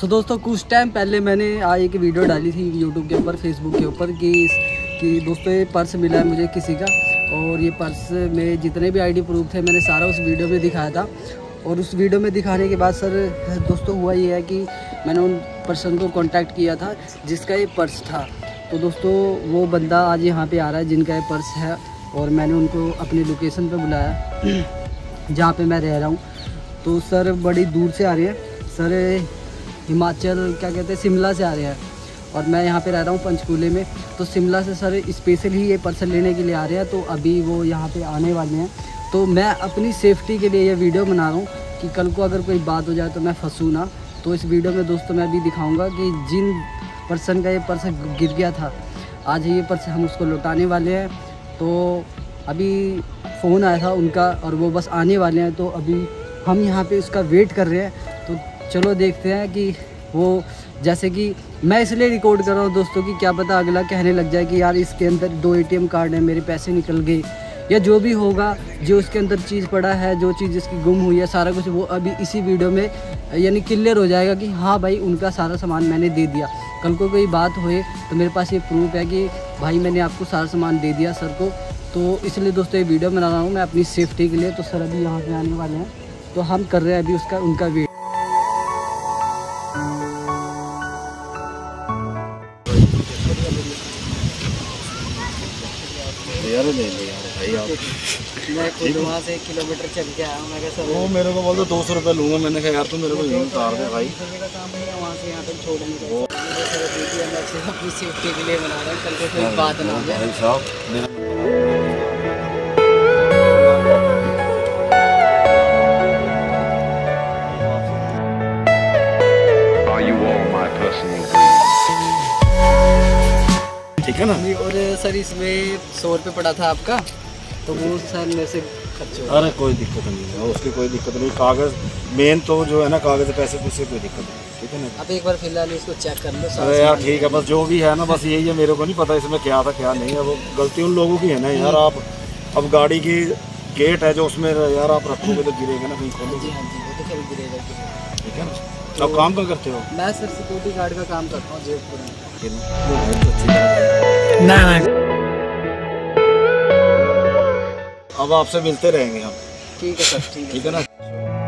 तो दोस्तों कुछ टाइम पहले मैंने आज एक वीडियो डाली थी यूट्यूब के ऊपर, फेसबुक के ऊपर कि दोस्तों ये पर्स मिला है मुझे किसी का, और ये पर्स में जितने भी आईडी प्रूफ थे मैंने सारा उस वीडियो में दिखाया था। और उस वीडियो में दिखाने के बाद सर दोस्तों हुआ ये है कि मैंने उन पर्सन को कांटेक्ट किया था जिसका ये पर्स था। तो दोस्तों वो बंदा आज यहाँ पे आ रहा है जिनका ये पर्स है, और मैंने उनको अपनी लोकेशन पे बुलाया जहाँ पे मैं रह रहा हूँ। तो सर बड़ी दूर से आ रही है, सर हिमाचल क्या कहते हैं शिमला से आ रहे हैं, और मैं यहाँ पे रह रहा हूँ पंचकूले में। तो शिमला से सर स्पेशली ये पर्सन लेने के लिए आ रहे हैं, तो अभी वो यहाँ पे आने वाले हैं। तो मैं अपनी सेफ्टी के लिए ये वीडियो बना रहा हूँ कि कल को अगर कोई बात हो जाए तो मैं फंसूँ ना। तो इस वीडियो में दोस्तों मैं भी दिखाऊँगा कि जिन पर्सन का ये पर्स गिर गया था, आज ये पर्स हम उसको लौटाने वाले हैं। तो अभी फ़ोन आया था उनका और वो बस आने वाले हैं, तो अभी हम यहाँ पे उसका वेट कर रहे हैं। तो चलो देखते हैं कि वो, जैसे कि मैं इसलिए रिकॉर्ड कर रहा हूँ दोस्तों कि क्या पता अगला कहने लग जाए कि यार इसके अंदर 2 ATM कार्ड हैं, मेरे पैसे निकल गए, या जो भी होगा, जो उसके अंदर चीज़ पड़ा है, जो चीज़ इसकी गुम हुई है, सारा कुछ वो अभी इसी वीडियो में यानी क्लियर हो जाएगा कि हाँ भाई उनका सारा सामान मैंने दे दिया। कल को कोई बात होए तो मेरे पास ये प्रूफ है कि भाई मैंने आपको सारा सामान दे दिया सर को। तो इसलिए दोस्तों ये वीडियो बना रहा हूँ मैं अपनी सेफ्टी के लिए। तो सर अभी यहाँ पे आने वाले हैं, तो हम कर रहे हैं अभी उनका वेट। यार ले ले यार भाई आप, मैं खुद वहाँ से 1 किलोमीटर चल के आया हूँ। मैं कैसा वो मेरे को बोल दो 200 रुपये लूँगा। मैंने कहा यार तुम मेरे को यहीं उतार दे भाई। का काम है वहाँ से यहाँ तक छोड़ने का, अपनी सेफ्टी के लिए बना रहे हैं, कल को कोई बात ना हो जाए। भाई साहब ठीक है ना। और सर इसमें 100 रुपये पड़ा था आपका, तो वो सर मेरे से खर्च हो। अरे कोई दिक्कत नहीं है, उसकी कोई दिक्कत नहीं। कागज़ मेन तो जो है ना, कागज़ पैसे तो उससे कोई दिक्कत नहीं, ठीक है ना। आप एक बार फिलहाल इसको चेक कर लो। अरे यार ठीक है, बस जो भी है ना बस यही है। मेरे को नहीं पता इसमें क्या था क्या नहीं है, वो गलती उन लोगों की है ना यार। आप अब गाड़ी की गेट है जो उसमें यार आप रखोगे तो गिरेगा ना, कहीं खोलोगे। हाँ जी, वो तो फिर गिरेगा, ठीक है ना। अब काम क्या करते हो? मैं सर सिक्योरिटी गार्ड का काम करता हूँ जयपुर में। ना अब आपसे मिलते रहेंगे हम। ठीक है सर, ठीक है ना।